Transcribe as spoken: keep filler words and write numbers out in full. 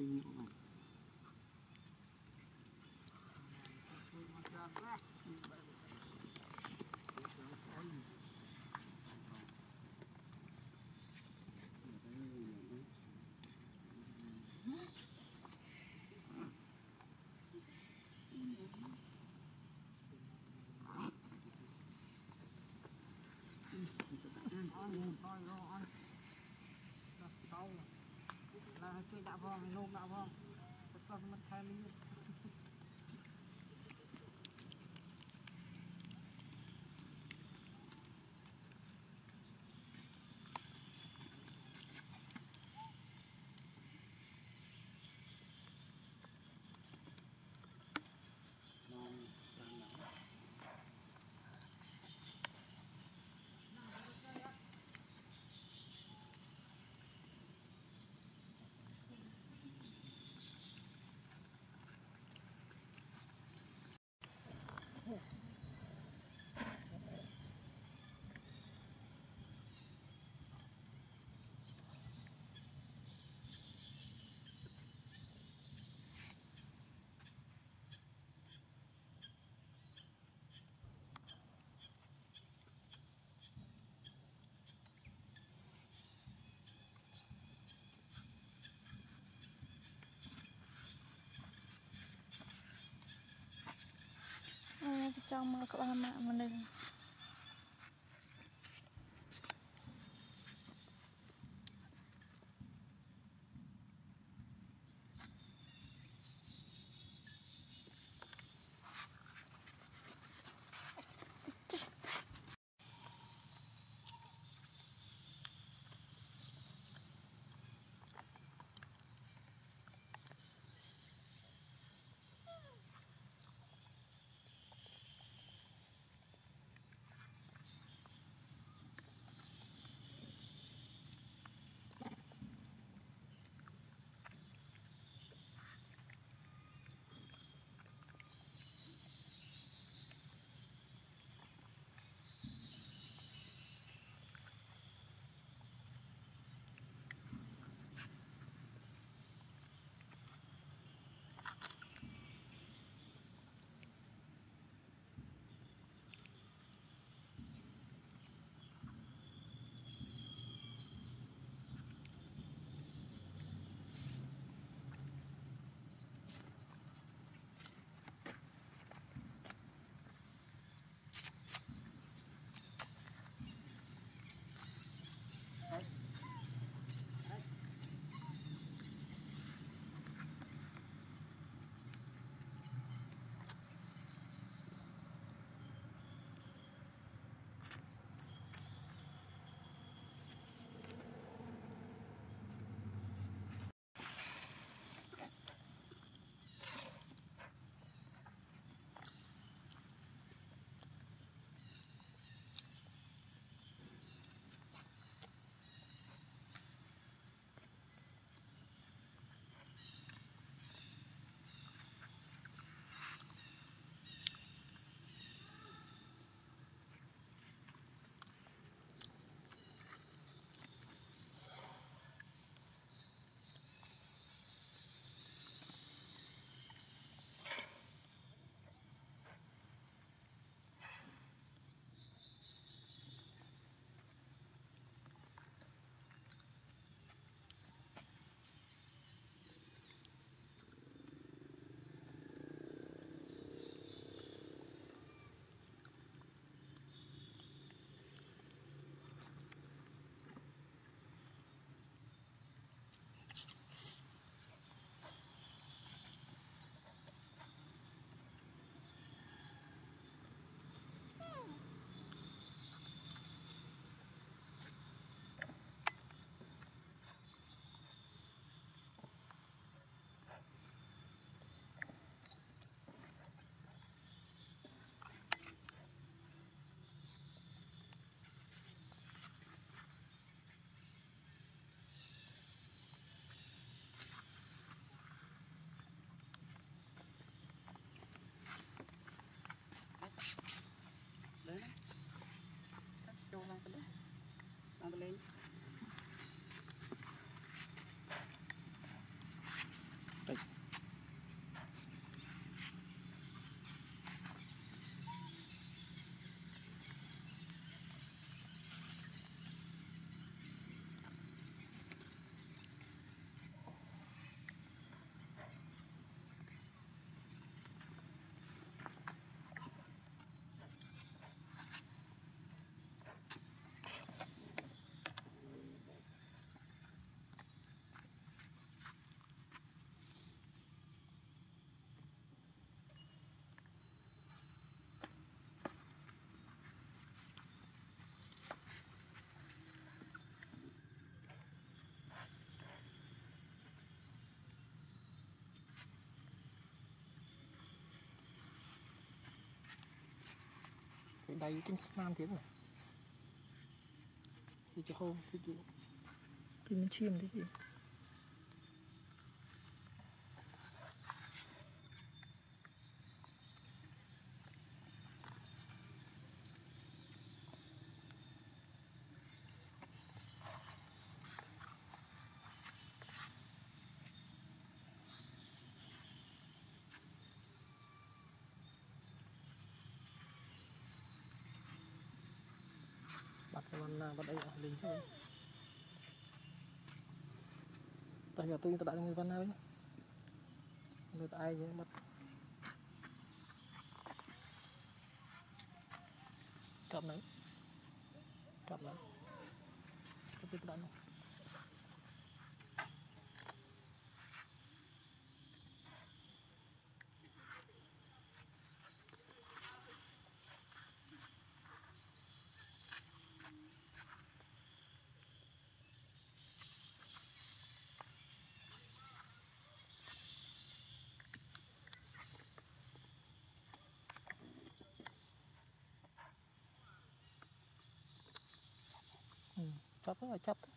là chơi đạo vong nôm đạo vong có mất thay lý trong mà các bạn mạng mà đừng đấy cho lang cái đấy lang cái lên cái đầy trên sàn tiếng này thì cho hôm thì chị thì mình chìm thế chị bắt cho con bắt đây ở lính thôi ta hiểu tôi ta đã người văn nào nhé người ta ai nhé bắt cặp này cặp này cặp cái đạn này ừ, chắc là chắc